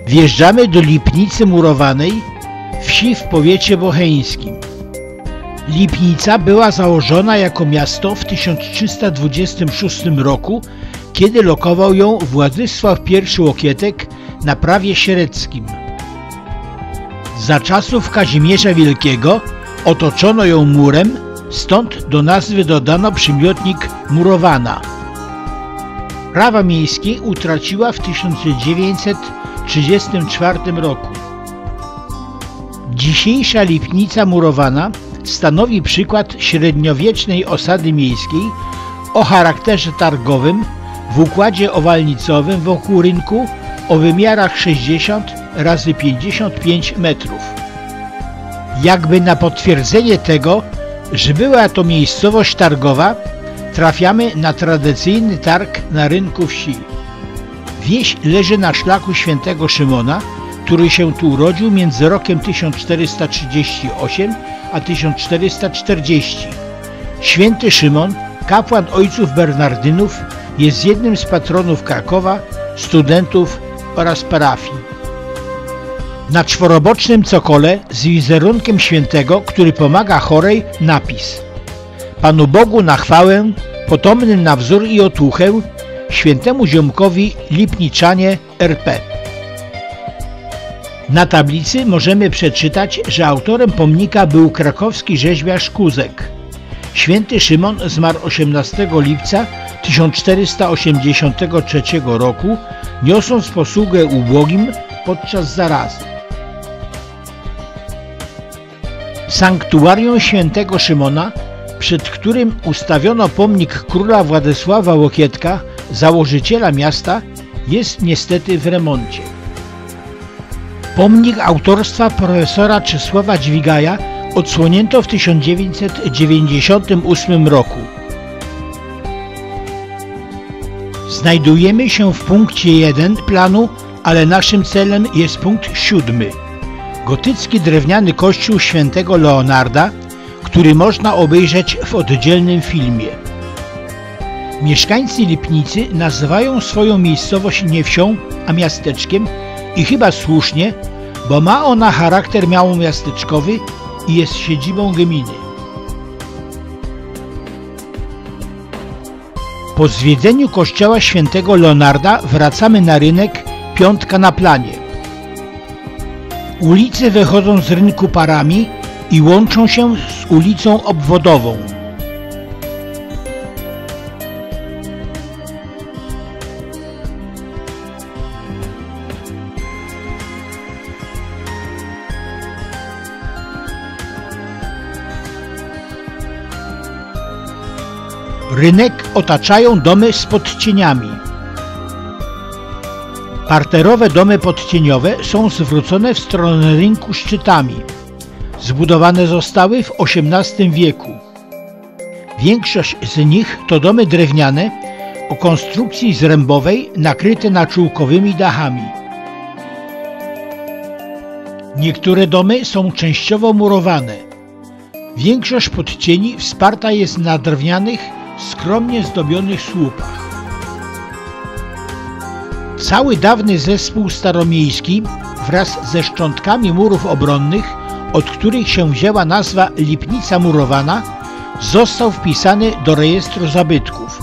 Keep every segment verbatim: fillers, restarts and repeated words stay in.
Wjeżdżamy do Lipnicy Murowanej, wsi w powiecie bocheńskim. Lipnica była założona jako miasto w tysiąc trzysta dwudziestym szóstym roku, kiedy lokował ją Władysław pierwszy Łokietek na prawie siereckim. Za czasów Kazimierza Wielkiego otoczono ją murem, stąd do nazwy dodano przymiotnik Murowana. Prawa miejskie utraciła w tysiąc dziewięćset trzydziestym czwartym roku. Dzisiejsza Lipnica Murowana stanowi przykład średniowiecznej osady miejskiej o charakterze targowym w układzie owalnicowym wokół rynku o wymiarach sześćdziesiąt razy pięćdziesiąt pięć metrów. Jakby na potwierdzenie tego, że była to miejscowość targowa, trafiamy na tradycyjny targ na rynku wsi. Wieś leży na szlaku świętego Szymona, który się tu urodził między rokiem tysiąc czterysta trzydziestym ósmym a tysiąc czterysta czterdziestym. Święty Szymon, kapłan ojców Bernardynów, jest jednym z patronów Krakowa, studentów oraz parafii. Na czworobocznym cokole z wizerunkiem świętego, który pomaga chorej, napis: Panu Bogu na chwałę, potomnym na wzór i otuchę, świętemu ziomkowi Lipniczanie R P. Na tablicy możemy przeczytać, że autorem pomnika był krakowski rzeźbiarz Kuzek. Święty Szymon zmarł osiemnastego lipca tysiąc czterysta osiemdziesiątego trzeciego roku, niosąc posługę ubogim podczas zarazy. Sanktuarium świętego Szymona, przed którym ustawiono pomnik króla Władysława Łokietka, założyciela miasta, jest niestety w remoncie. Pomnik autorstwa profesora Czesława Dźwigaja odsłonięto w tysiąc dziewięćset dziewięćdziesiątym ósmym roku. Znajdujemy się w punkcie jeden planu, ale naszym celem jest punkt siódmy. Gotycki drewniany kościół świętego Leonarda, który można obejrzeć w oddzielnym filmie. Mieszkańcy Lipnicy nazywają swoją miejscowość nie wsią, a miasteczkiem i chyba słusznie, bo ma ona charakter małomiasteczkowy i jest siedzibą gminy. Po zwiedzeniu kościoła świętego Leonarda wracamy na rynek Piątka na planie. Ulice wychodzą z rynku parami i łączą się z ulicą Obwodową. Rynek otaczają domy z podcieniami. Parterowe domy podcieniowe są zwrócone w stronę rynku szczytami. Zbudowane zostały w osiemnastym wieku. Większość z nich to domy drewniane o konstrukcji zrębowej nakryte naczółkowymi dachami. Niektóre domy są częściowo murowane. Większość podcieni wsparta jest na drewnianych, skromnie zdobionych słupach. Cały dawny zespół staromiejski wraz ze szczątkami murów obronnych, od których się wzięła nazwa Lipnica Murowana, został wpisany do rejestru zabytków.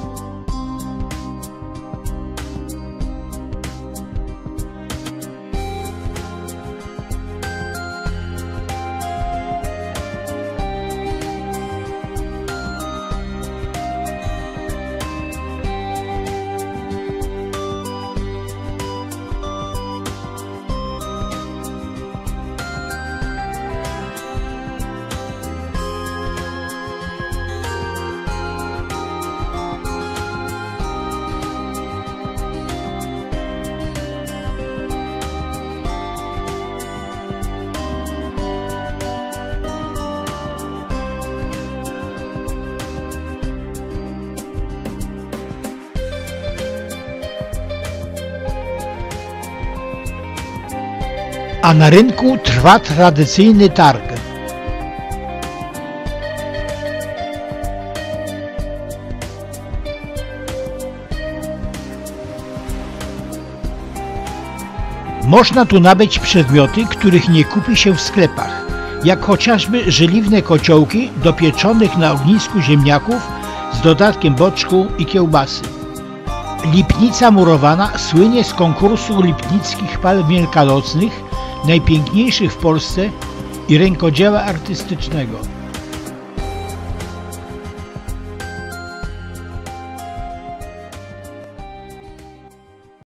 A na rynku trwa tradycyjny targ. Można tu nabyć przedmioty, których nie kupi się w sklepach, jak chociażby żeliwne kociołki do pieczonych na ognisku ziemniaków z dodatkiem boczku i kiełbasy. Lipnica murowana słynie z konkursu lipnickich pal wielkanocnych, najpiękniejszych w Polsce i rękodzieła artystycznego.